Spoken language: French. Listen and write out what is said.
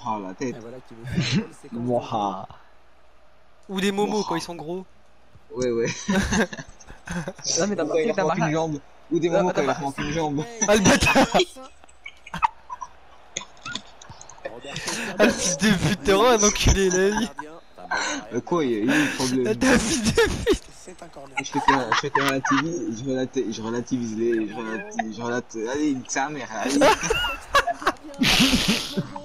Oh la tête. Et voilà qui veut faire une séquence de Mouah. Ou des momos Wow. quand ils sont gros. Ouais, ouais. Non mais t'as Ou quand il pas leur manque une jambe. Ou des moments quand il leur manque une jambe. Ah le bâtard. Roberto Ah le fils de pute, t'es vraiment un enculé là. gardien. Enfin, bon arrêt. Quoi, il y a eu le problème. T'es un fils de pute. C'est un corner. Je te relativise, je relativise les, je relate, allez, sa mère, allez.